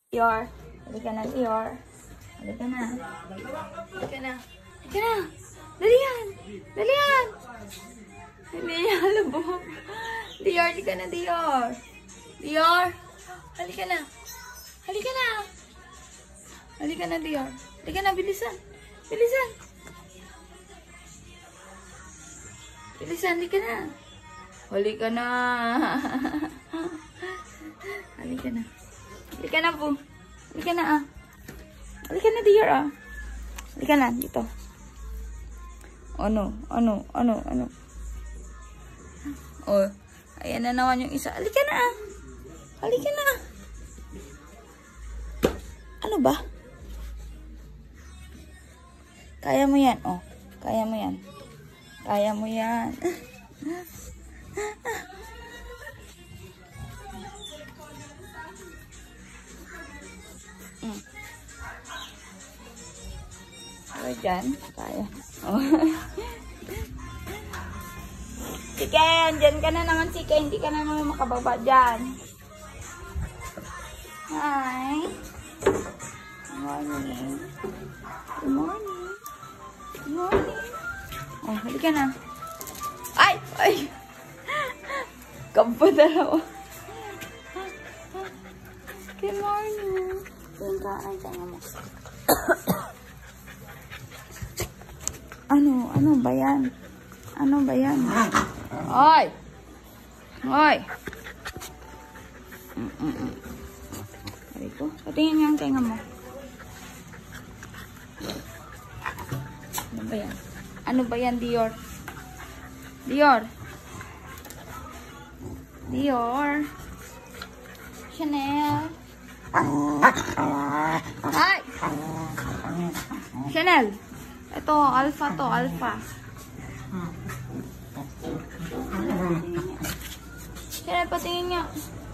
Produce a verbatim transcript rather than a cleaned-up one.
Dior. Halika na, Dior. Halika na. Halika na. Halika na. Dali yan. Dali yan. Hindi niya lubog. Dior, halika na, Dior. Dior. Halika na. Halika na. Halika na, Dior. Halika na, bilisan. Bilisan. Bilisan, halika na. Halika na. Halika na. Halika na po. Halika na ah. Halika na, Dior ah. Halika na, dito. Ano? Ano? Ano? Ano? Oh, ayan na naman yung isa. Halika na ah. Halika na. Ano ba? Kaya mo yan, oh. Kaya mo yan. Kaya mo yan. Mm. Kaya dyan. Kaya. Oh. Chicken, dyan ka na naman, chicken. Hindi ka na naman makababa dyan. Hi. Good morning. Good morning. Good morning. Oh, halika na. Ay! Ay! Kampo dalawa. Good morning. Yan ka, ay, tanga mo. Ano? Ano ba yan? Ano ba yan? Ay! Ay! Mm-mm. Sabi ko, patingin niya ang tenga mo. Ano ba yan? Ano ba yan, Dior? Dior. Dior. Chanel. Ay! Chanel. Ito, alpha to, alpha. Chanel, patingin niya.